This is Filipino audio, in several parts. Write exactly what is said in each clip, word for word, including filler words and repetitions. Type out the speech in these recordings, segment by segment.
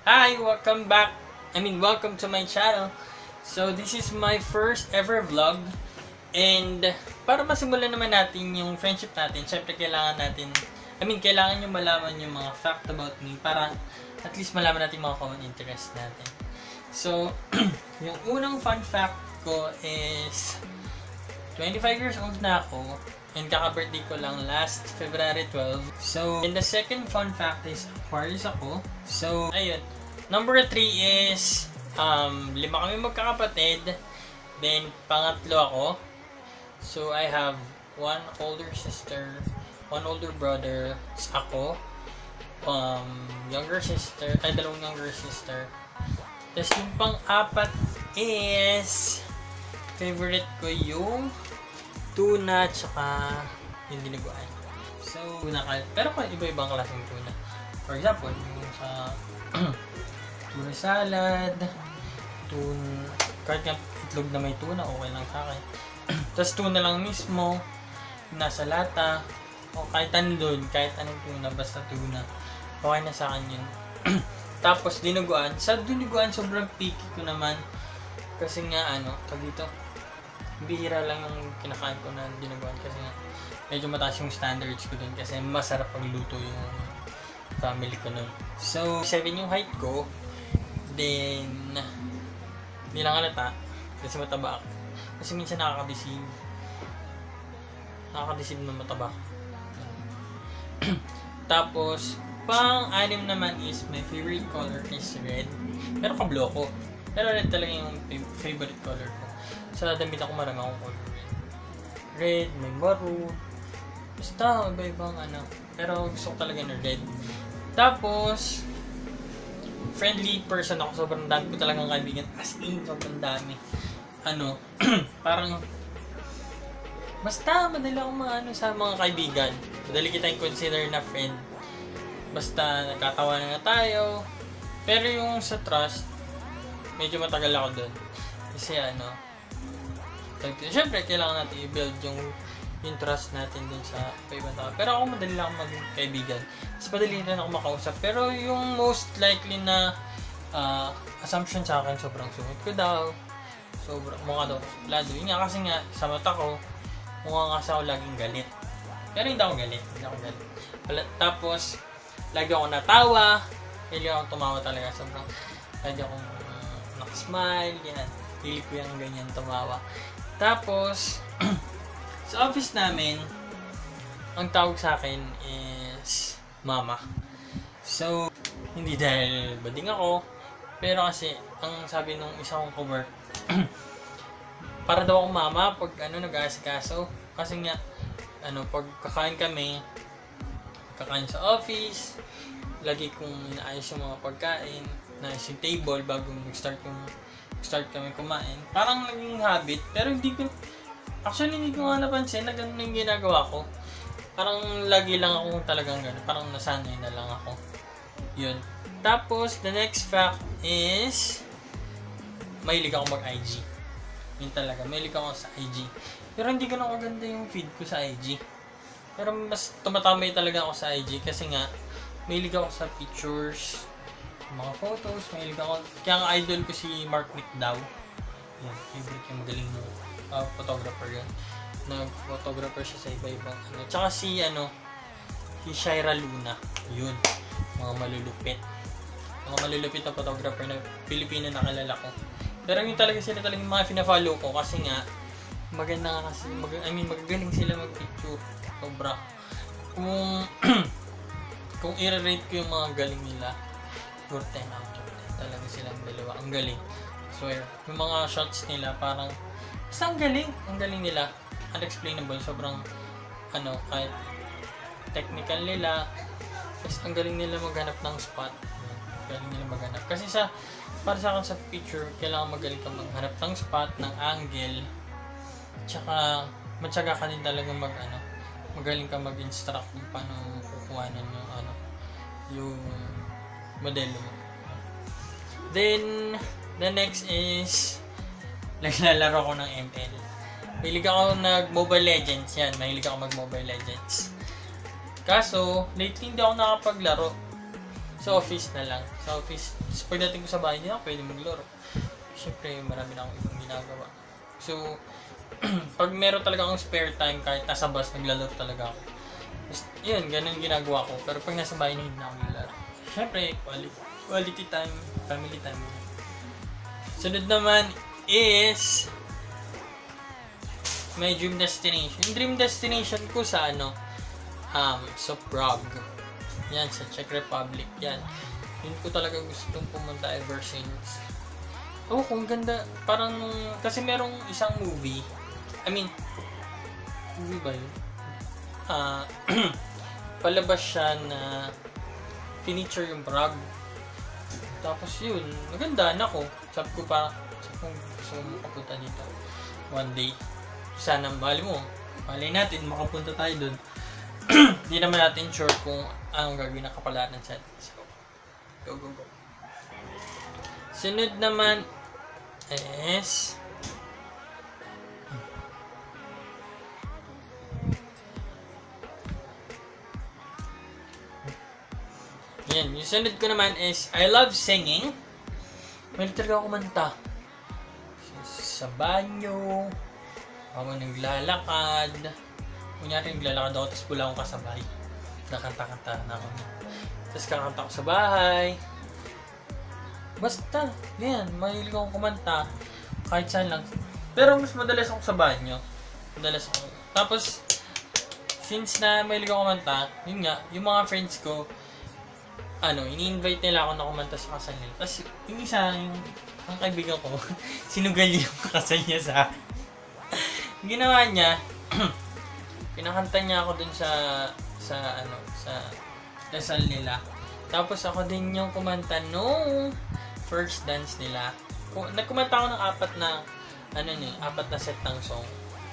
Hi! Welcome back! I mean, welcome to my channel. So, this is my first ever vlog. And, para masimulan naman natin yung friendship natin, syempre kailangan natin, I mean, kailangan nyo malaman yung mga fact about me para at least malaman natin mga common interest natin. So, yung unang fun fact ko is twenty-five years old na ako. And kaka-birthday ko lang last February twelfth. So, and the second fun fact is Aquarius ako. So, ayun. Number three is um, lima kami magkakapatid. Then, pangatlo ako. So, I have one older sister, one older brother, ako, um, younger sister, ay dalawang younger sister. Tapos yung pang-apat is favorite ko yung tuna tsaka yung dinuguan. So, tuna ka. Pero kung iba-ibang klaseng tuna. For example, yung sa tuna salad, tuna, kahit nga itlog na may tuna, okay lang sa akin. Tapos tuna lang mismo, nasa lata, o kahit ano doon, kahit anong tuna, basta tuna. Okay na sa akin yun. Tapos dinuguan. Sa dinuguan, sobrang picky ko naman. Kasi nga, ano, tag dito, bihira lang yung kinakain ko na dinuguan kasi nga medyo mataas yung standards ko dun kasi masarap pagluto yung family ko nun. So, seven yung height ko. Then, hindi lang halata kasi mataba ako. Kasi minsan nakaka-deceive. Nakaka-deceive na mataba ako. Tapos, pang-anim naman is my favorite color is red. Pero kablo ko. Pero red talaga yung favorite color ko. Sa damit ako marami akong color red. Red, may maroon. Basta, iba-ibang ano. Pero gusto ko talaga na red. Tapos, friendly person ako. Sobrang dami ko talagang kaibigan. As in, sobrang dami. Ano, parang, basta, madali akong maano sa mga kaibigan. Madali kitang consider na friend. Basta, nagkatawanan na tayo. Pero yung sa trust, medyo matagal ako doon. Kasi ano, siyempre, kailangan natin i-build yung, yung trust natin dun sa ibang tao. Pero ako, madali lang ako maging kaibigan. Mas madali rin ako makausap. Pero yung most likely na uh, assumption sa akin, sobrang sungit ko daw. Sobrang, mukha daw ako suplado. Yun nga, kasi nga, sa mata ko, mukha kasi ako laging galit. Pero hindi ako galit. Hindi ako galit. Tapos, lagi ako natawa. Lagi ako tumawa talaga. Sobrang, lagi akong uh, nakasmile. Yan. Hili ko yung ganyan tumawa. Tapos, sa office namin, ang tawag sa akin is Mama. So, hindi dahil bading ako, pero kasi, ang sabi nung isa kong co-work, para daw akong mama pag ano, nag-aasikaso. Kasi nga, ano, pag kakain kami, kakain sa office, lagi kong inaayos yung mga pagkain, naayos yung table bago mag-start yung start kami kumain. Parang naging habit, pero hindi ko, actually hindi ko nga napansin na ganun yung ginagawa ko. Parang lagi lang ako talagang ganun, parang nasanay na lang ako. Yun. Tapos, the next fact is, mahilig ako mag-I G. Yun talaga, mahilig ako sa I G. Pero hindi ko na maganda yung feed ko sa I G. Pero mas tumatambay talaga ako sa I G kasi nga, mahilig ako sa pictures, mga photos, mahilig ako. Kaya ang idol ko si Mark Nick daw. Yan, favorite yung magaling na uh, photographer yan. Nag-photographer siya sa iba-ibang ano. Tsaka si, ano, si Shaira Luna. Yun, mga malulupit. Mga malulupit na photographer na Pilipino na kilala ko. Pero yun talaga sila talagang mga fina-follow ko kasi nga, maganda nga kasi, mag I mean, magagaling sila mag-picture. Sobra. Kung, kung i-rate ko yung mga galing nila, for ten out of ten. Talaga silang dalawa. Ang galing. Swear. Yung mga shots nila parang basta ang galing. Ang galing nila. Unexplainable. Sobrang ano, kahit technical nila. Kasi ang galing nila maghanap ng spot. Ang galing nila maghanap. Kasi sa para sa akin sa picture, kailangan magaling kang maghanap ng spot, ng angle. Tsaka matyaga ka din talaga mag ano, magaling kang mag-instruct kung paano kukuhanan yung ano, yung modelo mo. Then, the next is naglalaro ko ng M L. Mahilig ako nag-Mobile Legends yan. Mahilig ako mag-Mobile Legends. Kaso, lately hindi ako nakapaglaro. Sa office na lang. Sa office. Tapos pagdating ko sa bahay, hindi ako pwede maglaro. Siyempre, marami na akong ibang ginagawa. So, pag meron talaga akong spare time, kahit nasa bus, naglalaro talaga ako. Tapos, yun, ganun ginagawa ko. Pero pag nasa bahay, hindi na ako naglalaro. Siyempre, quality, quality time, family time. Sunod naman is my dream destination. Yung dream destination ko sa ano, um, sa Prague. Yan, sa Czech Republic. Yan. Yun ko talaga gustong pumunta ever since. Oh, kung ganda. Parang, kasi merong isang movie. I mean, movie ba yun? Ah, uh, palabas siya na finiture yung Prague. Tapos yun, maganda na ko. Sabi ko pa, sabi ko gusto ko makapunta dito. One day. Sana, mali mo. Mali natin, makapunta tayo dun. Hindi naman natin sure kung anong gagawin na kapalaan ng chat. So, go, go, go. Sunod naman is yan, yung sunod ko naman is I love singing. Mahilig talaga ako kumanta. Sa banyo, ako naglalakad. Kunyari naglalakad ako, tapos wala akong kasabay. Nakanta-kanta na ako. Tapos kakanta ko sa bahay. Basta, yan, mahilig akong kumanta. Kahit saan lang. Pero mas madalas ako sa banyo. Madalas ako. Tapos, since na mahilig ako kumanta, yun nga, yung mga friends ko, ano, ini-invite nila ako na kumanta sa kasal nila. Tapos, yung isa, yung ang kaibigan ko, sinugal yung kasal niya sa akin. Ginawa niya, pinakanta niya ako dun sa, sa, ano, sa kasal nila. Tapos, ako din yung kumanta nung first dance nila. Nagkumanta ako ng apat na, ano niya, apat na set ng song.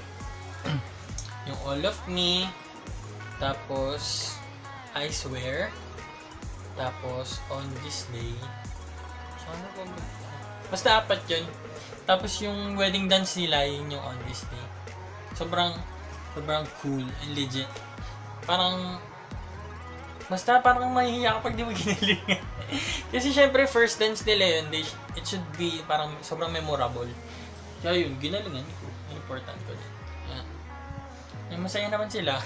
Yung All of Me, tapos, I Swear, tapos, On This Day. Ano ba? Basta apat yun. Tapos yung wedding dance nila, yun yung On This Day. Sobrang, sobrang cool and legit. Parang, basta parang mahihiya kapag di mo ginalingan. Kasi syempre, first dance nila yun, they, it should be parang sobrang memorable. Kaya yun, ginalingan ko. Important ko din. Yan. Yan, masaya naman sila.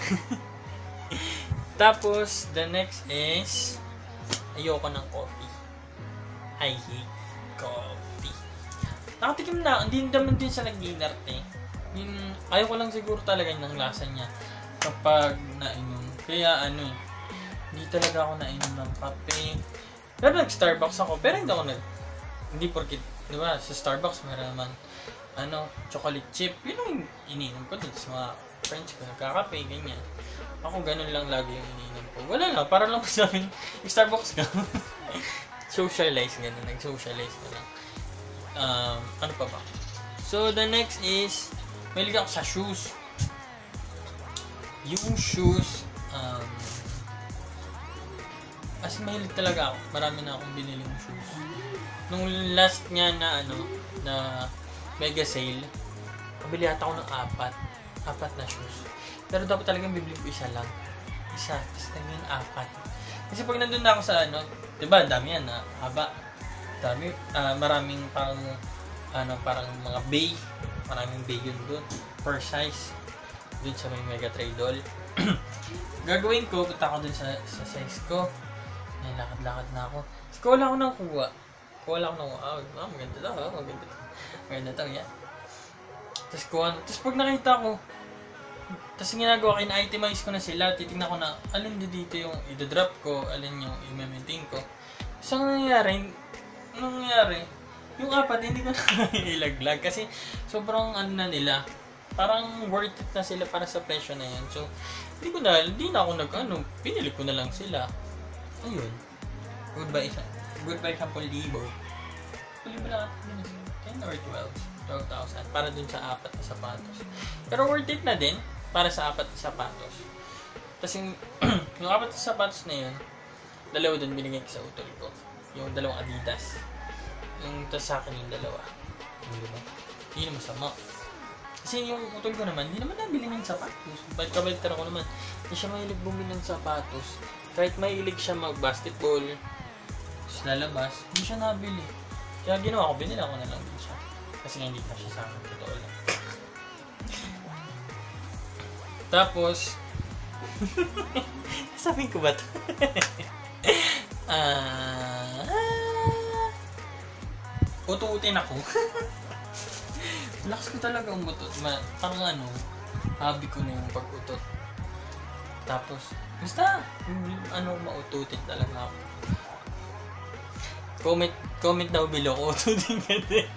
Tapos, the next is, ayoko ng coffee. I hate coffee. Nakatikim na, hindi naman din siya nag-inarte. Yung, ayaw ko lang siguro talaga ng lasa niya kapag nainom. Kaya ano eh, hindi talaga ako nainom ng kape. Pero nag-Starbucks ako, pero hindi ako nag, hindi porkit, di ba, sa Starbucks meron naman, ano, chocolate chip. Yun yung ininom ko dun sa mga friends ko, nagkakape, ganyan. Ako ganun lang lagi yung ininom ko. Wala lang, para lang sa amin, Starbucks ka. Socialize, ganun, nag-socialize na lang. Um, ano pa ba? So, the next is, mahilig ako sa shoes. Yung shoes, um, as mahilig talaga ako. Marami na akong biniling shoes. Nung last nga na, ano, na mega sale, pabili ata ako ng apat. Apat na shoes. Pero dapat talagang bibili ko isa lang. Isa. Tapos naging apat. Kasi pag nandun na ako sa ano, diba, dami yan na, haba. Dami, uh, maraming parang, ano, parang mga bay. Maraming bay yun doon. Per size. Doon sa may Mega Tradol. Gagawin ko, punta ako dun sa, sa size ko. Yan, lakad-lakad na ako. Tapos wala ako nang kuha. Kuha ako nang kuha. Ah, maganda daw, ha? Maganda. Maganda daw, yan. Tapos kuha. Tapos pag nakita ko, tapos ginagawa, kina-itemize ko na sila. Titignan ko na, alin dito yung i-drop ko, alin yung i-maintain ko. So, ang nangyayari, ang nangyayari, yung apat, hindi ko na ilaglag. Kasi, sobrang ano na nila, parang worth it na sila para sa presyo na yan. So, hindi ko na, hindi na ako nag, ano, pinili ko na lang sila. Ayun. Goodbye, goodbye sa Polibo. Polibo na, ten or twelve. twelve thousand. Para dun sa apat na sapatos. Pero worth it na din, para sa apat na sapatos. Tapos yung, yung apat na sapatos na yun, dalawa dun binigay ko sa utol ko. Yung dalawang Adidas. Yung tas sa akin yung dalawa. Yung diba? Hindi na masama. Kasi yung utol ko naman, hindi naman nabili ng sapatos. Ba't kabaligtara ko naman, hindi siya mahilig bumili ng sapatos. Kahit mahilig siya mag-basketball, Tapos lalabas, hindi siya nabili. Kaya ginawa ko, binila ko na lang din siya. Kasi hindi na siya sa akin, totoo lang. Tapos, sabihin ko ba ito? Ah, uh, utu-utin ako. Lakas ko talaga umutot. Ma- parang ano, hobby ko na yung pag-utot. Tapos, basta, ano, maututin talaga ako. Comment, comment daw below ko, ututin ka din.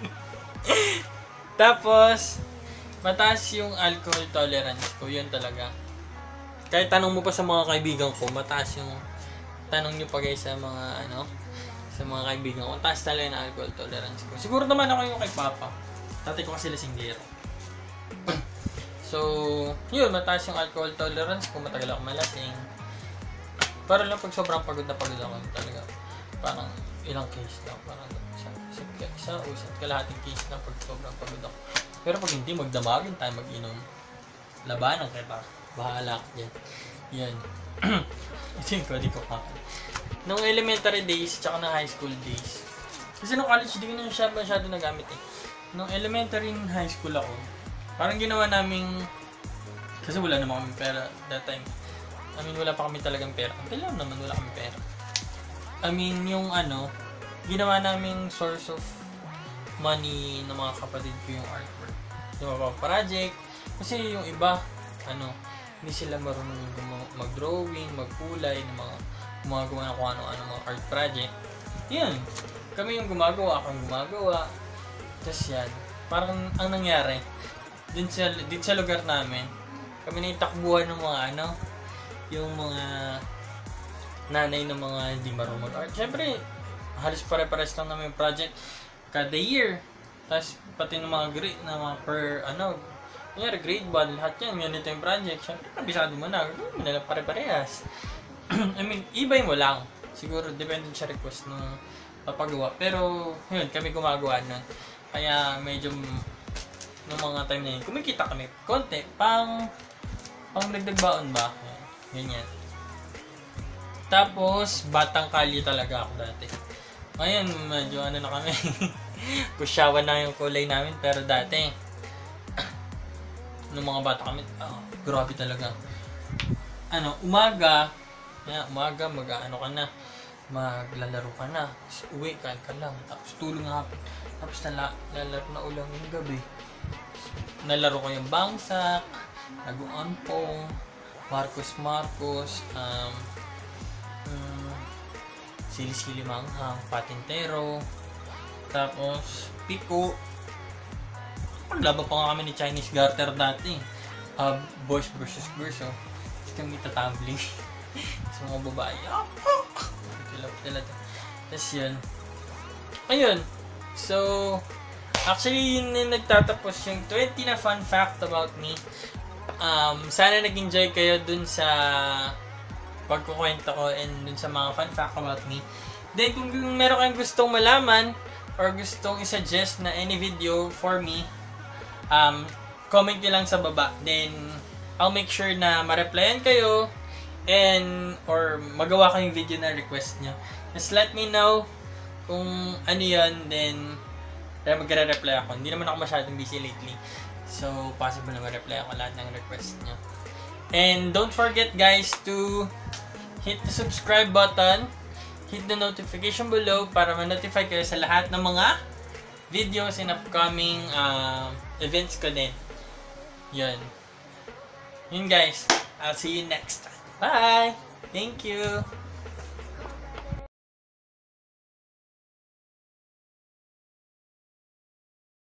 Tapos, mataas yung alcohol tolerance ko, yun talaga. Kahit tanong mo pa sa mga kaibigan ko, mataas yung tanong nyo pa guys sa mga ano, sa mga kaibigan ko, taas talaga yung alcohol tolerance ko. Siguro naman ako yung kay Papa. Tatay ko kasi lasinggero. So, yun, mataas yung alcohol tolerance ko, matagal ako malasing. Para lang pag sobrang pagod na pagod ako talaga. Parang ilang case lang, parang isa, isa, isa o isa kalahating case lang pag sobrang pagod ako. Pero pag hindi, magdamagin tayo mag-inom. Labanan kayo ba? Bahala ka dyan. Yan. Ito yung pwede ko pa. Nung elementary days, tsaka na high school days. Kasi nung college, di ko na siya masyado nagamit eh. Nung elementary and high school ako, parang ginawa naming, kasi wala naman kami pera that time. I mean, wala pa kami talagang pera. Ang kailan naman, wala kami pera. I mean, yung ano, ginawa naming source of money ng mga kapatid ko yung artwork. Yung mga project. Kasi yung iba, ano, hindi sila marunong mag-drawing, magkulay, ng mga gumagawa ng kung ano-ano mga art project. Yan. Kami yung gumagawa, akong gumagawa. Tapos yan. Parang ang nangyari, din sa, din sa lugar namin, kami na itakbuhan ng mga ano, yung mga nanay ng mga hindi marunong mag-art. Siyempre, halos pare-pares lang namin yung project kada year. Tapos pati ng mga grade, na mga per, ano, kunyari grade one, lahat yan, ganito yung project. Siyempre, kabisado mo na, gawin mo na lang pare-parehas. I mean, ibay mo lang. Siguro, depende sa request nung papagawa. Pero, yun, kami gumagawa nun. Kaya, medyo, nung mga time na yun, kumikita kami konti, pang, pang nagdagbaon ba? Yan, yan. Tapos, batang kalye talaga ako dati. Ngayon, medyo ano na kami. Kusyawan na yung kulay namin, pero dati, nung mga bata kami, oh, grabe talaga. Ano, umaga, yeah, umaga, mag-ano ka na, maglalaro ka na, tapos uwi, kain ka lang, tapos tulong hapon, tapos nala, lalaro na ulang yung gabi. Nalaro ko yung bangsak, laguan pong, Marcos Marcos, um, um, sili-sili manghang, patintero, tapos piko. Laban pa nga kami ni Chinese Garter dati. Uh, boys versus girls, oh. Tapos kami tatambling. Sa mga babae. Tapos yun. Ayun. So, actually, yun yung nagtatapos yung twenty na fun fact about me. Um, sana nag-enjoy kayo dun sa pagkukwento ko and dun sa mga fun fact about me. Then, kung meron kayong gustong malaman or gustong isuggest na any video for me, um, comment nyo lang sa baba. Then, I'll make sure na ma-replyan kayo and or magawa kayong video na request nyo. Just let me know kung ano yun, then kaya magre-reply ako. Hindi naman ako masyadong busy lately. So, possible na ma-reply ako lahat ng request nyo. And don't forget guys to hit the subscribe button, hit the notification below para ma-notify kayo sa lahat ng mga videos and upcoming uh, events ko din. Yun. Yun guys. I'll see you next time. Bye! Thank you!